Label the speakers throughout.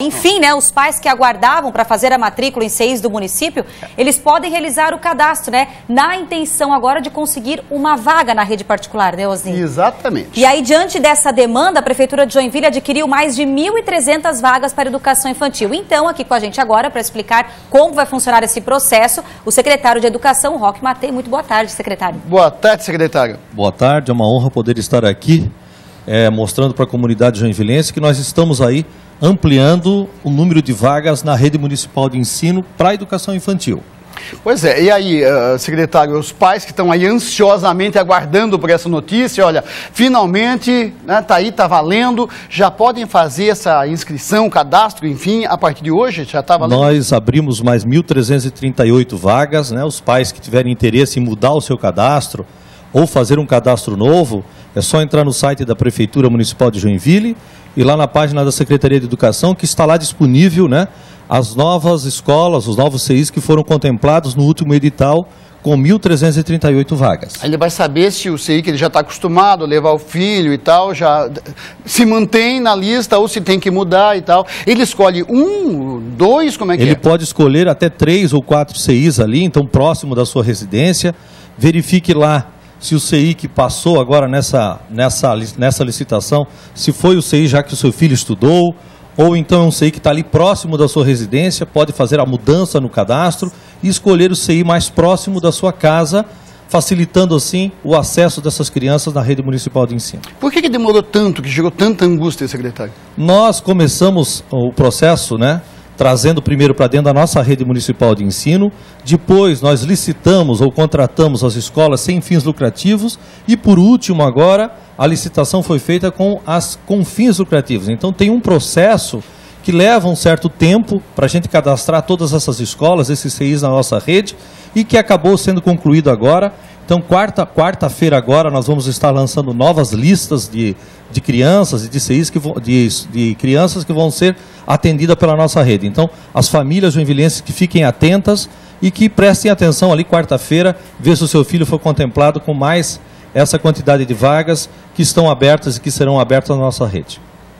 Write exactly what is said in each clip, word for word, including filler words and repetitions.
Speaker 1: Enfim, né, os pais que aguardavam para fazer a matrícula em C Is do município, eles podem realizar o cadastro, né, na intenção agora de conseguir uma vaga na rede particular, né, Osni?
Speaker 2: Exatamente.
Speaker 1: E aí, diante dessa demanda, a Prefeitura de Joinville adquiriu mais de mil e trezentas vagas para educação infantil. Então, aqui com a gente agora, para explicar como vai funcionar esse processo, o secretário de Educação, Roque Matei. Muito boa tarde, secretário.
Speaker 2: Boa tarde, secretário.
Speaker 3: Boa tarde, é uma honra poder estar aqui, é, mostrando para a comunidade joinvilense que nós estamos aí ampliando o número de vagas na rede municipal de ensino para a educação infantil.
Speaker 2: Pois é, e aí, uh, secretário, os pais que estão aí ansiosamente aguardando por essa notícia, olha, finalmente, né, tá aí, tá valendo, já podem fazer essa inscrição, cadastro, enfim, a partir de hoje, já está valendo?
Speaker 3: Nós abrimos mais mil trezentas e trinta e oito vagas, né, os pais que tiverem interesse em mudar o seu cadastro ou fazer um cadastro novo, é só entrar no site da Prefeitura Municipal de Joinville e lá na página da Secretaria de Educação, que está lá disponível, né, as novas escolas, os novos C Is que foram contemplados no último edital com mil trezentas e trinta e oito vagas.
Speaker 2: Ele vai saber se o C I que ele já está acostumado a levar o filho e tal, já se mantém na lista ou se tem que mudar e tal. Ele escolhe um, dois, como é que
Speaker 3: ele
Speaker 2: é?
Speaker 3: Ele pode escolher até três ou quatro C Is ali, então próximo da sua residência. Verifique lá se o C I que passou agora nessa, nessa, nessa licitação, se foi o C I já que o seu filho estudou, ou então é um C I que está ali próximo da sua residência, pode fazer a mudança no cadastro e escolher o C I mais próximo da sua casa, facilitando assim o acesso dessas crianças na rede municipal de ensino.
Speaker 2: Por que que demorou tanto, que gerou tanta angústia, secretário?
Speaker 3: Nós começamos o processo, né, trazendo primeiro para dentro da nossa rede municipal de ensino, depois nós licitamos ou contratamos as escolas sem fins lucrativos e por último agora a licitação foi feita com as com fins lucrativos. Então tem um processo que leva um certo tempo para a gente cadastrar todas essas escolas, esses C Is na nossa rede e que acabou sendo concluído agora. Então, quarta, quarta-feira agora, nós vamos estar lançando novas listas de, de crianças e de C Is, que vão, de, de crianças que vão ser atendidas pela nossa rede. Então, as famílias joinvilenses que fiquem atentas e que prestem atenção ali quarta-feira, ver se o seu filho foi contemplado com mais essa quantidade de vagas que estão abertas e que serão abertas na nossa rede.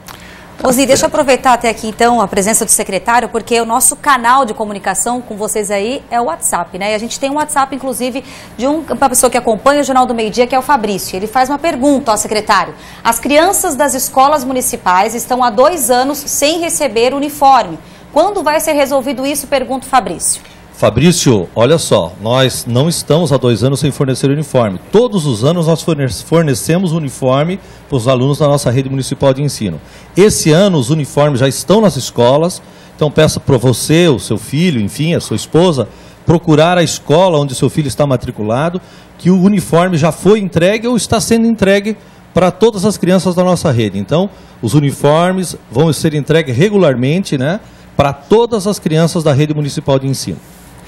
Speaker 1: Osni, deixa eu aproveitar até aqui então a presença do secretário, porque o nosso canal de comunicação com vocês aí é o WhatsApp, né? E a gente tem um WhatsApp, inclusive, de um, uma pessoa que acompanha o Jornal do Meio Dia, que é o Fabrício. Ele faz uma pergunta ao secretário. As crianças das escolas municipais estão há dois anos sem receber uniforme. Quando vai ser resolvido isso? Pergunta o Fabrício.
Speaker 3: Fabrício, olha só, nós não estamos há dois anos sem fornecer uniforme. Todos os anos nós fornecemos uniforme para os alunos da nossa rede municipal de ensino. Esse ano os uniformes já estão nas escolas, então peço para você, o seu filho, enfim, a sua esposa, procurar a escola onde o seu filho está matriculado, que o uniforme já foi entregue ou está sendo entregue para todas as crianças da nossa rede. Então, os uniformes vão ser entregues regularmente, né, para todas as crianças da rede municipal de ensino.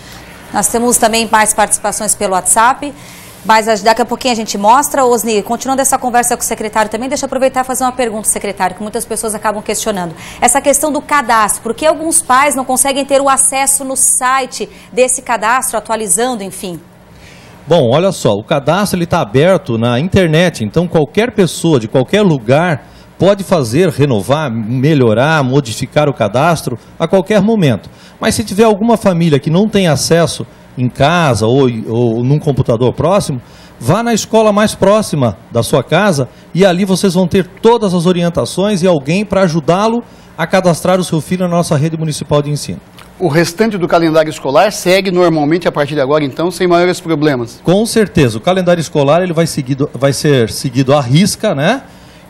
Speaker 1: Nós temos também mais participações pelo WhatsApp, mas daqui a pouquinho a gente mostra. Osni, continuando essa conversa com o secretário também, deixa eu aproveitar e fazer uma pergunta, secretário, que muitas pessoas acabam questionando. Essa questão do cadastro, por que alguns pais não conseguem ter o acesso no site desse cadastro, atualizando, enfim?
Speaker 3: Bom, olha só, o cadastro está aberto na internet, então qualquer pessoa de qualquer lugar pode fazer, renovar, melhorar, modificar o cadastro a qualquer momento. Mas se tiver alguma família que não tem acesso em casa ou, ou num computador próximo, vá na escola mais próxima da sua casa e ali vocês vão ter todas as orientações e alguém para ajudá-lo a cadastrar o seu filho na nossa rede municipal de ensino.
Speaker 2: O restante do calendário escolar segue normalmente a partir de agora, então, sem maiores problemas?
Speaker 3: Com certeza. O calendário escolar ele vai, seguido, vai ser seguido à risca, né?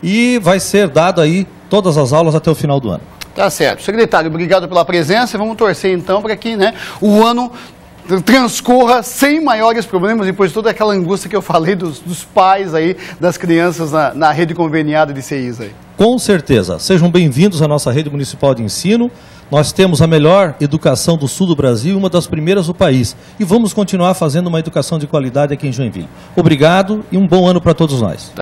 Speaker 3: E vai ser dado aí todas as aulas até o final do ano.
Speaker 2: Tá certo. Secretário, obrigado pela presença. Vamos torcer então para que, né, o ano transcorra sem maiores problemas, depois de toda aquela angústia que eu falei dos, dos pais aí, das crianças na, na rede conveniada de C Is aí.
Speaker 3: Com certeza. Sejam bem-vindos à nossa rede municipal de ensino. Nós temos a melhor educação do sul do Brasil e uma das primeiras do país. E vamos continuar fazendo uma educação de qualidade aqui em Joinville. Obrigado e um bom ano para todos nós.